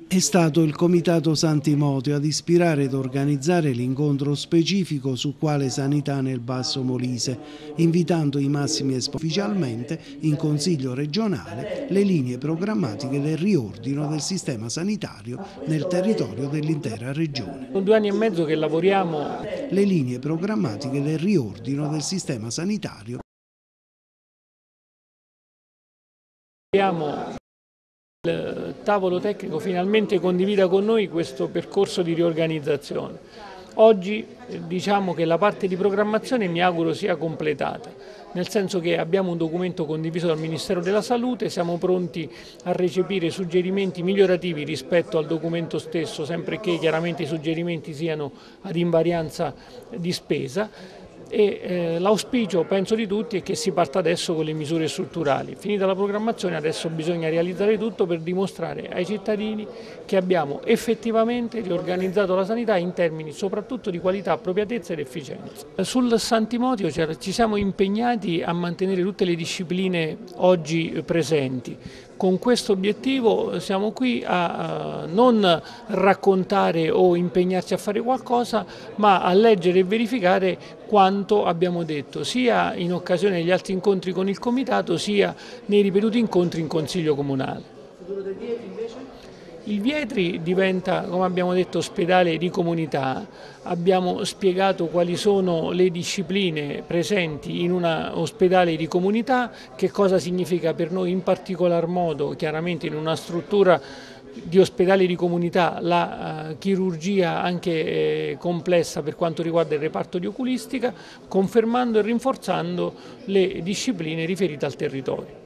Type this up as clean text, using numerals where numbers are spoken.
È stato il Comitato San Timoteo ad ispirare ed organizzare l'incontro specifico su quale sanità nel Basso Molise, invitando i massimi esponenti ufficialmente in Consiglio regionale le linee programmatiche del riordino del sistema sanitario nel territorio dell'intera regione. Sono 2 anni e mezzo che lavoriamo. Le linee programmatiche del riordino del sistema sanitario. Il tavolo tecnico finalmente condivida con noi questo percorso di riorganizzazione. Oggi diciamo che la parte di programmazione mi auguro sia completata, nel senso che abbiamo un documento condiviso dal Ministero della Salute, siamo pronti a recepire suggerimenti migliorativi rispetto al documento stesso, sempre che chiaramente i suggerimenti siano ad invarianza di spesa. L'auspicio, penso, di tutti è che si parta adesso con le misure strutturali. Finita la programmazione adesso bisogna realizzare tutto per dimostrare ai cittadini che abbiamo effettivamente riorganizzato la sanità in termini soprattutto di qualità, appropriatezza ed efficienza. Sul San Timoteo ci siamo impegnati a mantenere tutte le discipline oggi presenti. Con questo obiettivo siamo qui a non raccontare o impegnarci a fare qualcosa, ma a leggere e verificare quanto abbiamo detto, sia in occasione degli altri incontri con il Comitato, sia nei ripetuti incontri in Consiglio Comunale. Il Vietri diventa, come abbiamo detto, ospedale di comunità. Abbiamo spiegato quali sono le discipline presenti in un ospedale di comunità, che cosa significa per noi in particolar modo, chiaramente in una struttura di ospedale di comunità, la chirurgia anche complessa per quanto riguarda il reparto di oculistica, confermando e rinforzando le discipline riferite al territorio.